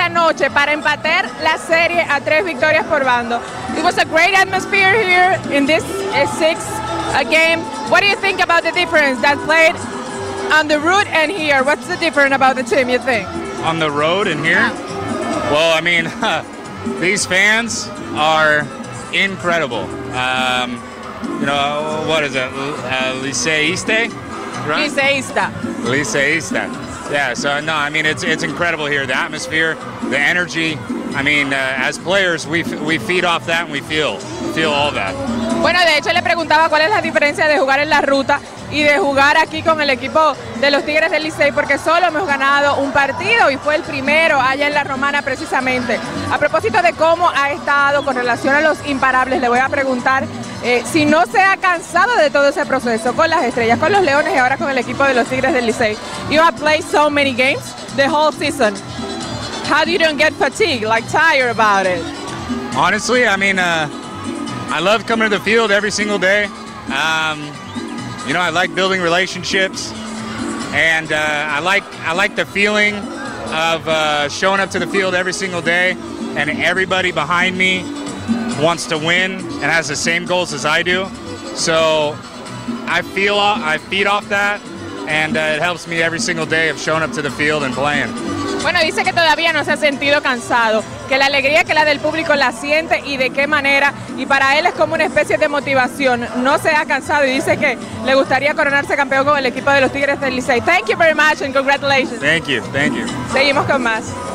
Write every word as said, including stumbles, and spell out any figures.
esta noche para empatar la serie a tres victorias por bando. It was a great atmosphere here in this uh, sixth uh, game. What do you think about the difference that played on the road and here? What's the difference about the team, you think? On the road and here? Yeah. Well, I mean, these fans are incredible. Um, you know, what is it? Uh, Liceíste? Right? Liceísta. Liceísta. Yeah, so no, I mean, it's it's incredible here. The atmosphere, the energy. I mean, uh, as players, we we feed off that and we feel, feel all that. Bueno, de hecho le preguntaba cuál es la diferencia de jugar en la ruta y de jugar aquí con el equipo de los Tigres del Licey, porque solo hemos ganado un partido y fue el primero allá en la Romana precisamente. A propósito de cómo ha estado con relación a los imparables, le voy a preguntar eh, si no se ha cansado de todo ese proceso con las Estrellas, con los Leones y ahora con el equipo de los Tigres del Licey. You have played so many games the whole season. How do you don't get fatigued, like tired about it? Honestly, I mean, uh, I love coming to the field every single day. Um, you know, I like building relationships, and uh, I like I like the feeling of uh, showing up to the field every single day, and everybody behind me wants to win and has the same goals as I do. So I feel I feed off that, and uh, it helps me every single day of showing up to the field and playing. Bueno, dice que todavía no se ha sentido cansado, que la alegría que la del público la siente y de qué manera, y para él es como una especie de motivación. No se ha cansado y dice que le gustaría coronarse campeón con el equipo de los Tigres del Licey. Thank you very much and congratulations. Thank you, thank you. Seguimos con más.